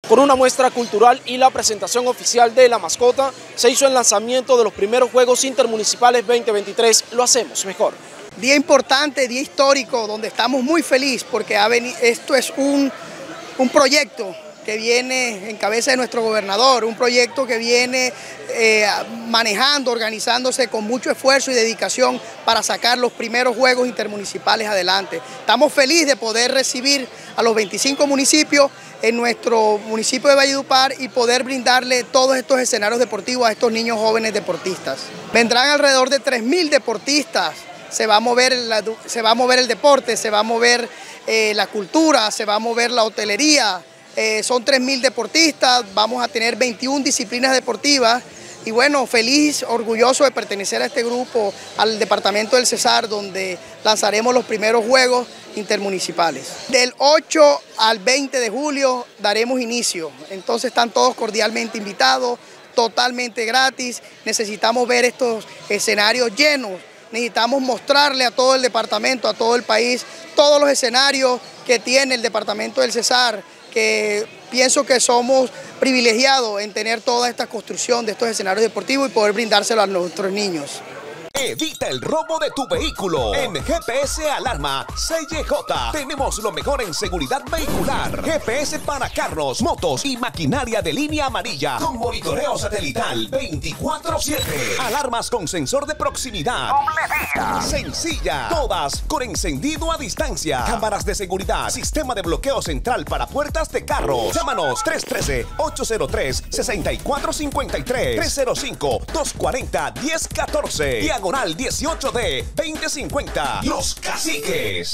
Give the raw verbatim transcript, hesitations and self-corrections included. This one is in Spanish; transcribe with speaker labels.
Speaker 1: Con una muestra cultural y la presentación oficial de la mascota, se hizo el lanzamiento de los primeros Juegos Intermunicipales veinte veintitrés. Lo hacemos mejor.
Speaker 2: Día importante, día histórico, donde estamos muy felices porque ha venido, esto es un, un proyecto que viene en cabeza de nuestro gobernador, un proyecto que viene eh, manejando, organizándose con mucho esfuerzo y dedicación para sacar los primeros Juegos Intermunicipales adelante. Estamos felices de poder recibir a los veinticinco municipios en nuestro municipio de Valledupar y poder brindarle todos estos escenarios deportivos a estos niños jóvenes deportistas. Vendrán alrededor de tres mil deportistas, se va a mover, la, se va a mover el deporte, se va a mover eh, la cultura, se va a mover la hotelería. Eh, son tres mil deportistas, vamos a tener veintiuna disciplinas deportivas y bueno, feliz, orgulloso de pertenecer a este grupo, al departamento del Cesar, donde lanzaremos los primeros Juegos Intermunicipales. Del ocho al veinte de julio daremos inicio, entonces están todos cordialmente invitados, totalmente gratis. Necesitamos ver estos escenarios llenos, necesitamos mostrarle a todo el departamento, a todo el país, todos los escenarios que tiene el departamento del Cesar, que pienso que somos privilegiados en tener toda esta construcción de estos escenarios deportivos y poder brindárselo a nuestros niños.
Speaker 3: Evita el robo de tu vehículo. En G P S Alarma C Y J tenemos lo mejor en seguridad vehicular. G P S para carros, motos y maquinaria de línea amarilla con monitoreo satelital veinticuatro siete. Alarmas con sensor de proximidad. Doble vía. Sencilla. Todas con encendido a distancia. Cámaras de seguridad. Sistema de bloqueo central para puertas de carros. Llámanos tres uno tres, ocho cero tres, seis cuatro cinco tres, tres cero cinco, dos cuatro cero, uno cero uno cuatro. Diagonal dieciocho D veinte cincuenta. Los Caciques.